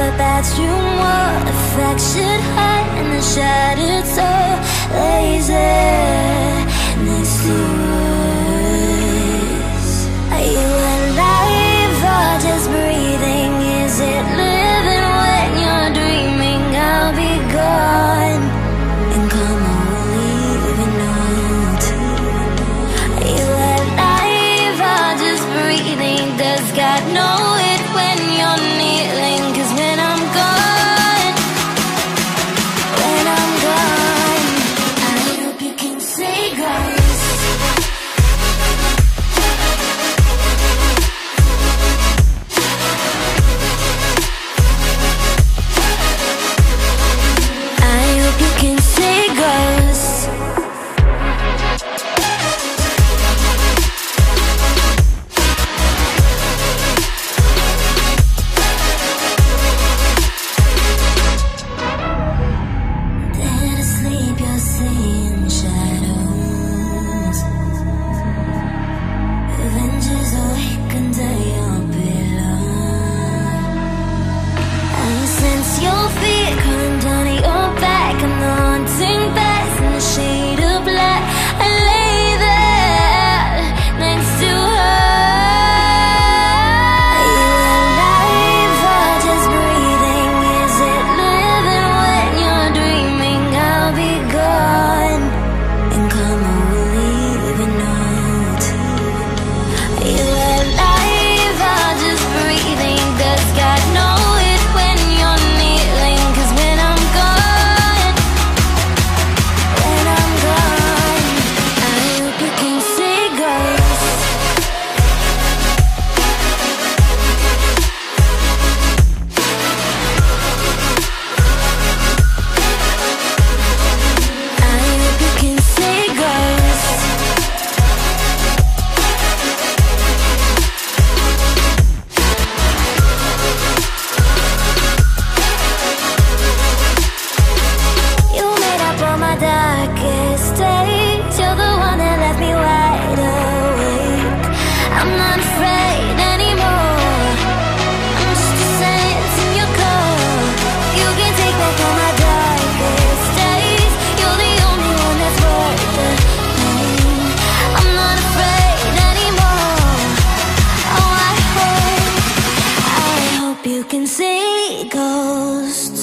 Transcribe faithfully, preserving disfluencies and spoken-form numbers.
bathroom wall, a fractured heart and a shattered soul lays there next to us. Are you alive or just breathing? Is it living when you're dreaming? I'll be gone and come on, leave a note. Are you alive or just breathing? Does God know it when you're kneeling? 'Cause when I'm gone, when I'm gone, I hope you can say grace. I hope you can say grace. Dead asleep, you're seeing shadows. Avengers awaken to your pillow. I sense your feet come down your back, and the haunting bass in the shade of black. I lay there next to her. Are you alive or just breathing? Is it living when you're dreaming? I'll be gone and come on, leave a note. Are you alive or just breathing? Does God know it when you're kneeling? 'Cause when I'm gone, when I'm gone, I hope you can say grace. I hope you can say grace. You made up all my darkest days. You're the one that left me wide awake. I'm not afraid anymore. I'm just a sense in your core. You can take back all my darkest days. You're the only one that's worth the pain. I'm not afraid anymore. Oh, I hope, I hope you can see ghosts.